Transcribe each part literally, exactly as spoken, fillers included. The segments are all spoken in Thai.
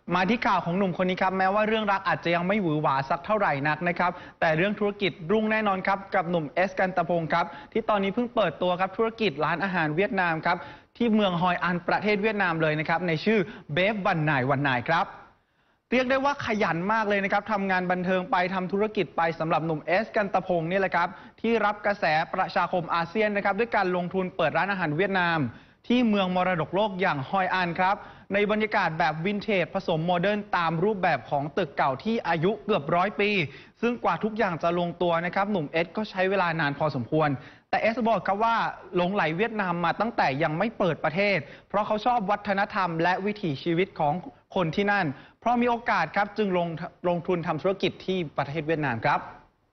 มาที่ข่าวของหนุ่มคนนี้ครับแม้ว่าเรื่องรักอาจจะยังไม่หวือหวาสักเท่าไหร่นักนะครับแต่เรื่องธุรกิจรุ่งแน่นอนครับกับหนุ่มเอสกันตะพงศ์ครับที่ตอนนี้เพิ่งเปิดตัวครับธุรกิจร้านอาหารเวียดนามครับที่เมืองฮอยอันประเทศเวียดนามเลยนะครับในชื่อเบฟวันนายวันนายครับเรียกได้ว่าขยันมากเลยนะครับทำงานบันเทิงไปทำธุรกิจไปสำหรับหนุ่มเอสกันตะพงศ์นี่แหละครับที่รับกระแสประชาคมอาเซียนนะครับด้วยการลงทุนเปิดร้านอาหารเวียดนามที่เมืองมรดกโลกอย่างฮอยอันครับในบรรยากาศแบบวินเทจผสมโมเดิร์นตามรูปแบบของตึกเก่าที่อายุเกือบร้อยปีซึ่งกว่าทุกอย่างจะลงตัวนะครับหนุ่มเอสก็ใช้เวลานานพอสมควรแต่เอสบอกครับว่าหลงไหลเวียดนามมาตั้งแต่ยังไม่เปิดประเทศเพราะเขาชอบวัฒนธรรมและวิถีชีวิตของคนที่นั่นเพราะมีโอกาสครับจึงลงลงทุนทำธุรกิจที่ประเทศเวียดนามครับ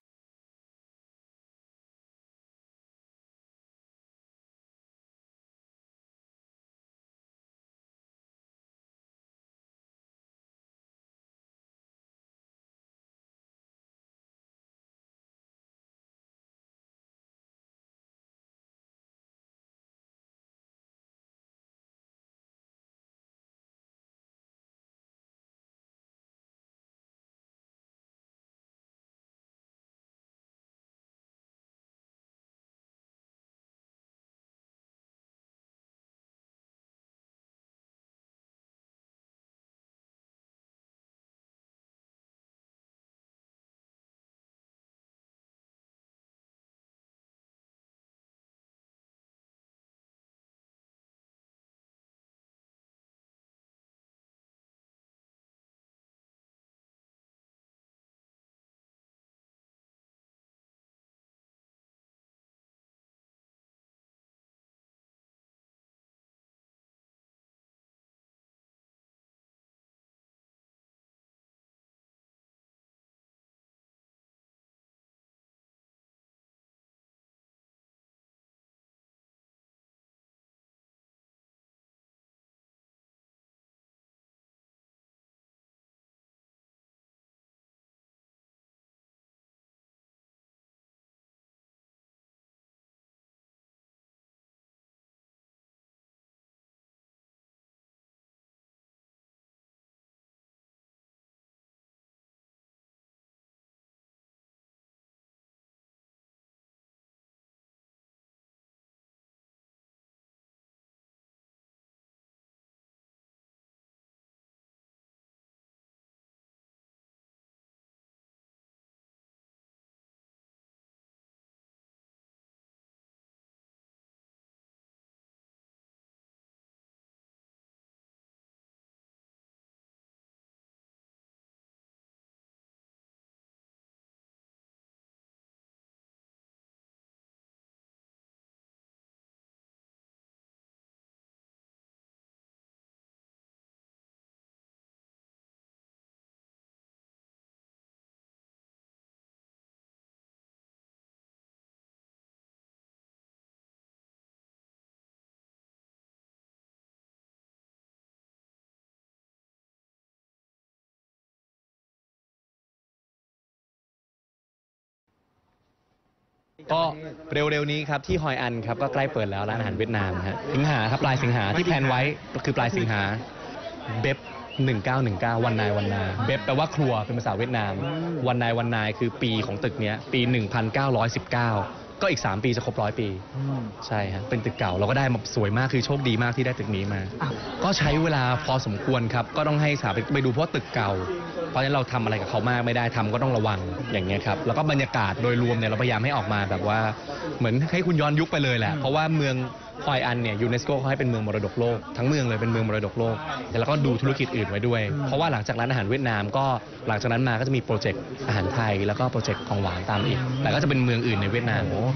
ก็เร็วๆนี้ครับที่ฮอยอันครับก็ใกล้เปิดแล้วร้านอาหารเวียดนามฮะสิงหาครับปลายสิงหาที่แพลนไว้ก็คือปลายสิงหาเบฟหนึ่งเก้าหนึ่งเก้าวันนายวันนาเบฟแปลว่าครัวเป็นภาษาเวียดนามวันนายวันนายคือปีของตึกเนี้ยปีหนึ่งพันเก้าร้อยสิบเก้าก็อีกสามปีจะครบร้อยปีใช่ฮะเป็นตึกเก่าเราก็ได้มาสวยมากคือโชคดีมากที่ได้ตึกนี้มาก็ใช้เวลาพอสมควรครับก็ต้องให้สถาปนิกไปดูเพราะตึกเก่าเพราะฉะนั้นเราทำอะไรกับเขามากไม่ได้ทำก็ต้องระวังอย่างเงี้ยครับแล้วก็บรรยากาศโดยรวมเนี่ยเราพยายามให้ออกมาแบบว่าเหมือนให้คุณย้อนยุคไปเลยแหละเพราะว่าเมืองฮอยอันเนี่ยยูเนสโกเขาให้เป็นเมืองมรดกโลกทั้งเมืองเลยเป็นเมืองมรดกโลกแล้วก็ดูธุรกิจอื่นไว้ด้วยเพราะว่าหลังจากร้านอาหารเวียดนามก็หลังจากนั้นมาก็จะมีโปรเจกต์อาหารไทยแล้วก็โปรเจกต์ของหวานตามอีกแต่ก็จะเป็นเมืองอื่นในเวียดนาม